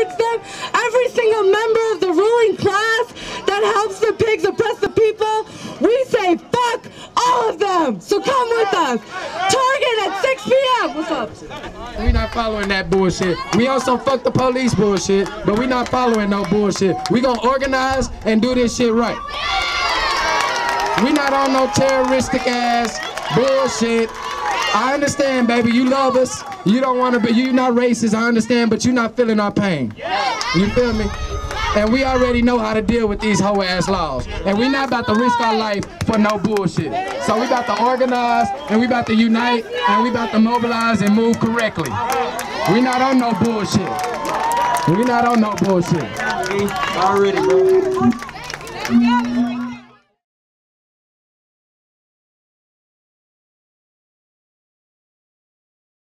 against them, every single member of the ruling class that helps the pigs oppress the people, we say fuck all of them. So come with us. Target at 6 p.m. What's up? We not following that bullshit. We on some fuck the police bullshit, but we not following no bullshit. We gonna organize and do this shit right. We not on no terroristic ass bullshit. I understand, baby, you love us. You don't want to be, you not racist, I understand, but you not feeling our pain. You feel me? And we already know how to deal with these hoe ass laws. And we not about to risk our life for no bullshit. So we about to organize, and we about to unite, and we about to mobilize and move correctly. We not on no bullshit. We not on no bullshit. Already, bro.